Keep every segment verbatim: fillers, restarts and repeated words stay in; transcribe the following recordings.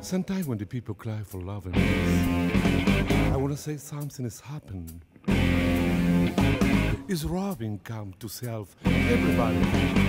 Sometimes when the people cry for love and peace, I want to say something has happened. Is Robin come to save everybody?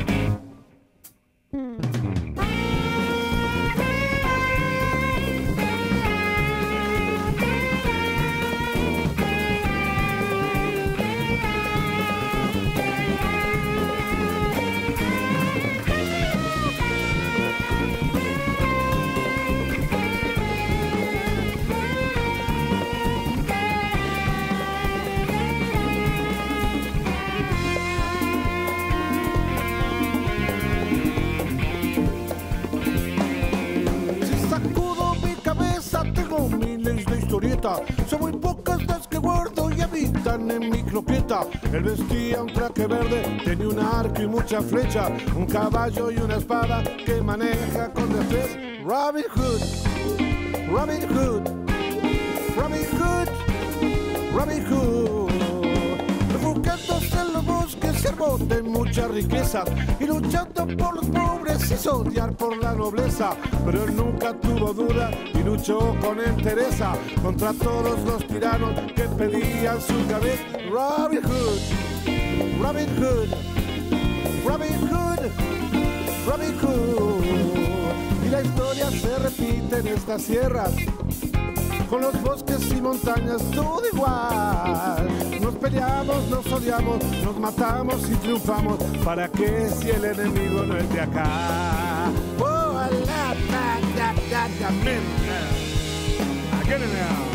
Son muy pocas las que guardo y habitan en mi croqueta. Él vestía un traje verde, tenía un arco y mucha flecha, un caballo y una espada que maneja con destreza. Robin Hood, Robin Hood, Robin Hood, Robin Hood. Refugiándose en los bosques, siervo de mucha riqueza, y luchando por los pobres hizo odiar por la nobleza. Pero él nunca tuvo duda y luchó con entereza contra todos los tiranos que pedían su cabeza. Robin Hood, Robin Hood, Robin Hood, Robin Hood. Y la historia se repite en estas sierras, con los bosques y montañas todo igual. Nos peleamos, nos odiamos, nos matamos y triunfamos. ¿Para qué si el enemigo no es de acá? Oh, la, la, la, la, la, I get it now.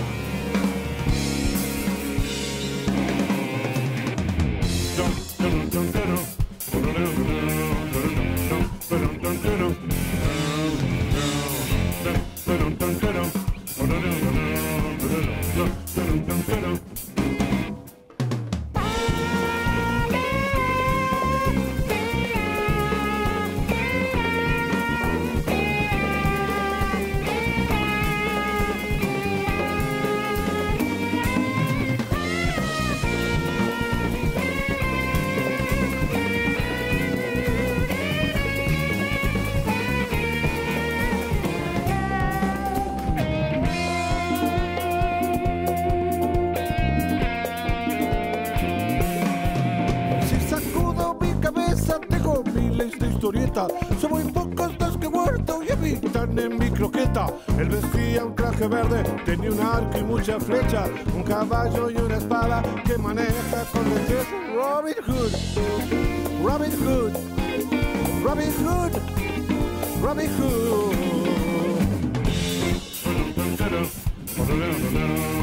Son muy pocos los que muerto y habitan en mi croqueta. Él vestía un traje verde, tenía un arco y mucha flecha, un caballo y una espada que maneja con destreza. Robin Hood, Robin Hood, Robin Hood, Robin Hood.